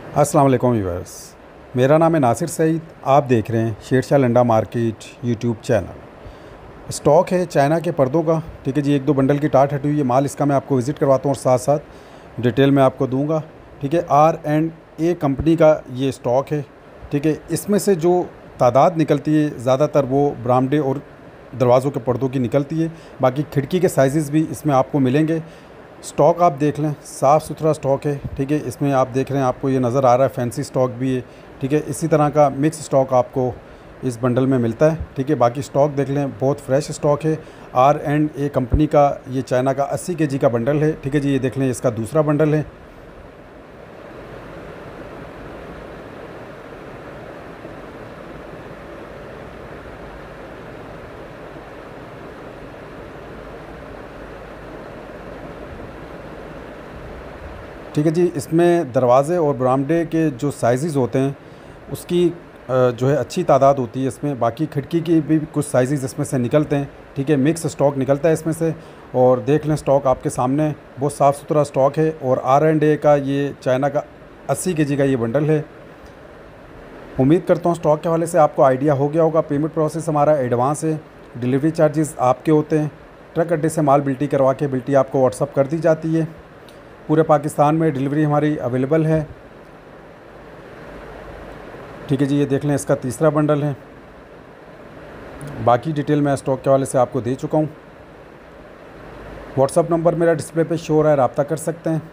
अस्सलाम वालेकुम व्यूअर्स। मेरा नाम है नासिर सईद। आप देख रहे हैं Shershah Landa market YouTube channel. Stock है चाइना के पर्दों का, ठीक है जी। एक दो बंडल की टाट हटी हुई है माल, इसका मैं आपको विज़िट करवाता हूँ और साथ साथ डिटेल में आपको दूंगा, ठीक है। R&A कंपनी का ये स्टॉक है, ठीक है। इसमें से जो तादाद निकलती है ज़्यादातर वो बरामदे और दरवाज़ों के पर्दों की निकलती है। बाकी खिड़की के साइज़ भी इसमें आपको मिलेंगे। स्टॉक आप देख लें, साफ़ सुथरा स्टॉक है, ठीक है। इसमें आप देख रहे हैं, आपको ये नज़र आ रहा है फैंसी स्टॉक भी है, ठीक है। इसी तरह का मिक्स स्टॉक आपको इस बंडल में मिलता है, ठीक है। बाकी स्टॉक देख लें, बहुत फ्रेश स्टॉक है। R&A कंपनी का ये चाइना का 80 kg का बंडल है, ठीक है जी। ये देख लें, इसका दूसरा बंडल है। ठीक है जी। इसमें दरवाज़े और बरामदे के जो साइज़ होते हैं उसकी जो है अच्छी तादाद होती है इसमें। बाकी खिड़की की भी कुछ साइज़ इसमें से निकलते हैं, ठीक है। मिक्स स्टॉक निकलता है इसमें से। और देख लें, स्टॉक आपके सामने बहुत साफ़ सुथरा स्टॉक है। और R&A का ये चाइना का 80 kg का ये बंडल है। उम्मीद करता हूँ स्टॉक के हवाले से आपको आइडिया हो गया होगा। पेमेंट प्रोसेस हमारा एडवांस है, डिलीवरी चार्जेस आपके होते हैं। ट्रक अड्डे से माल बिल्टी करवा के बिल्टी आपको व्हाट्सअप कर दी जाती है। पूरे पाकिस्तान में डिलीवरी हमारी अवेलेबल है, ठीक है जी। ये देख लें, इसका तीसरा बंडल है। बाकी डिटेल मैं स्टॉक के हवाले से आपको दे चुका हूँ। व्हाट्सअप नंबर मेरा डिस्प्ले पे शो हो रहा है, रब्ता कर सकते हैं।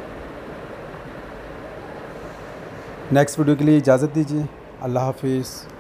नेक्स्ट वीडियो के लिए इजाज़त दीजिए। अल्लाह हाफिज़।